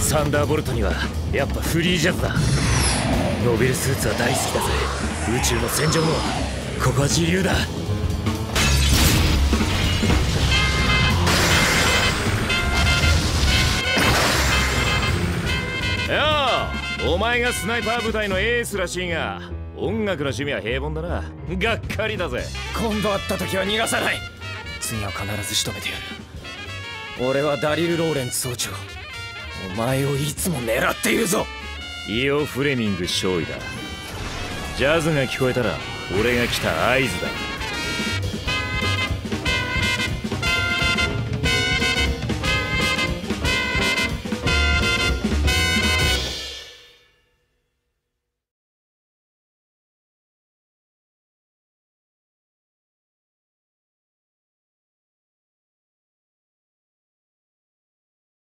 サンダーボルトにはやっぱフリージャズだ。ノビルスーツは大好きだぜ。宇宙の戦場もここは自由だ。よう、お前がスナイパー部隊のエースらしいが、音楽の趣味は平凡だな。がっかりだぜ。 今度会った時は逃がさない。次は必ず仕留めてやる。俺はダリル・ローレンツ総長、お前をいつも狙っているぞ。 イオ・フレミング少尉だ。ジャズが聞こえたら俺が来た合図だ。